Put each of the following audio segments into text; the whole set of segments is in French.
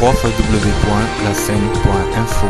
www.lascène.info.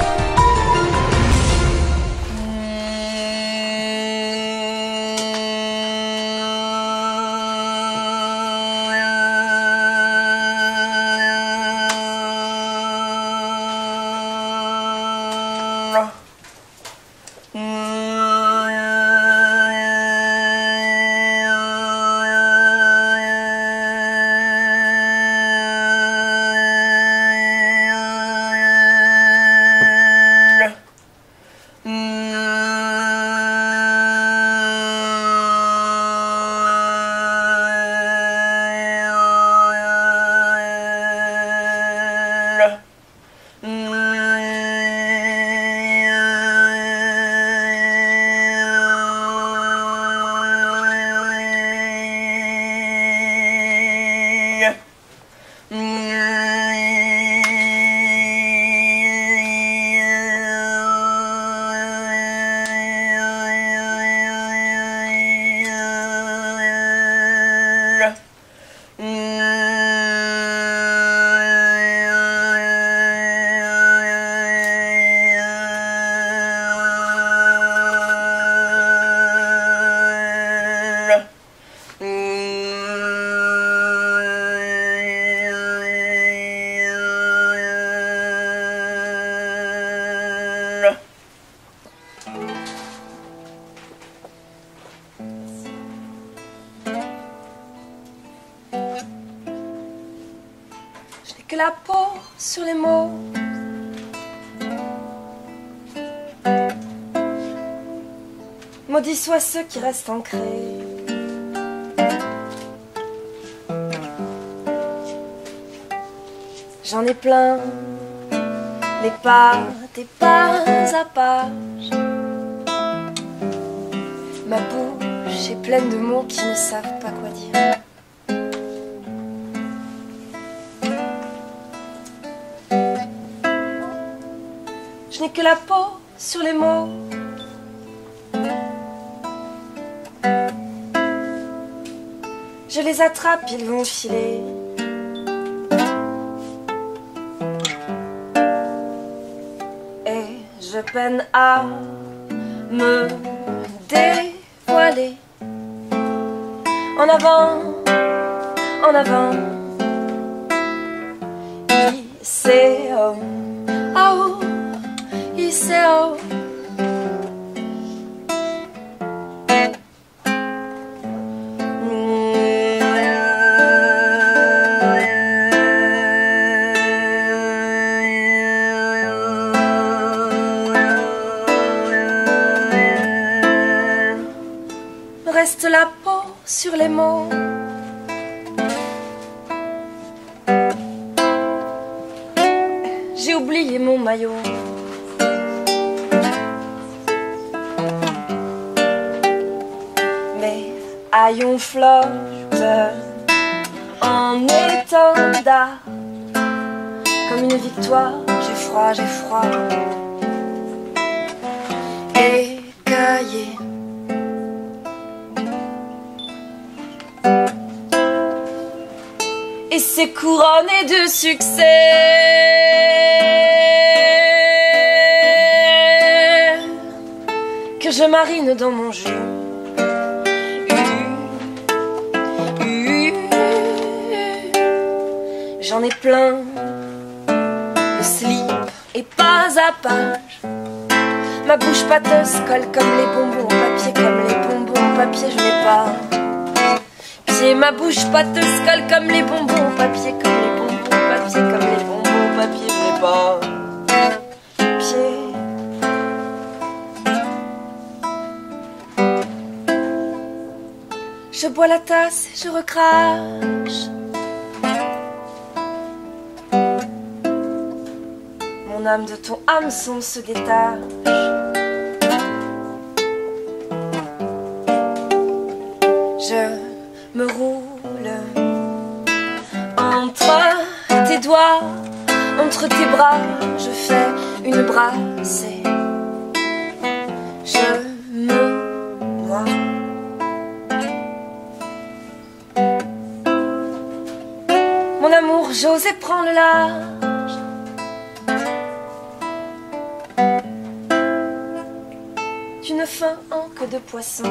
Je n'ai que la peau sur les mots. Maudits soient ceux qui restent ancrés. J'en ai plein les pas des pas à page. Ma bouche est pleine de mots qui ne savent pas quoi dire. Je n'ai que la peau sur les mots. Je les attrape, ils vont filer. Et je peine à me dévoiler. En avant, en avant. I-C-O, ah-oh. ICO. Me reste la peau sur les mots. J'ai oublié mon maillot. Haillons flotte en étendard. Comme une victoire, j'ai froid, j'ai froid. Écaillé. Et c'est couronné de succès. Que je marine dans mon jus. J'en ai plein, le slip et pas à page. Ma bouche pâteuse colle comme les bonbons au papier, comme les bonbons au papier, je n'ai pas pied. Ma bouche pâteuse colle comme les bonbons au papier, comme les bonbons au papier, comme les bonbons au papier, je n'ai pas pied. Je bois la tasse et je recrache. Mon âme de ton hameçon se détache. Je me roule entre tes doigts, entre tes bras, je fais une brassée. Je me noie. Mon amour, j'osais prendre le large. faim en queue de poisson.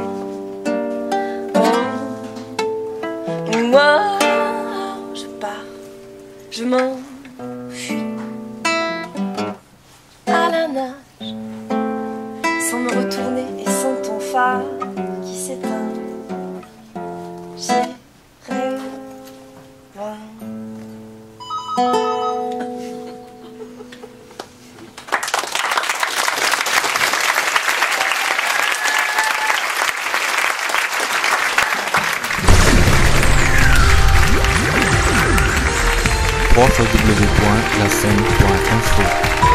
Et moi, je pars, je m'enfuis à la nage, sans me retourner et sans ton phare qui s'éteint. J'irai loin. www.lascène.info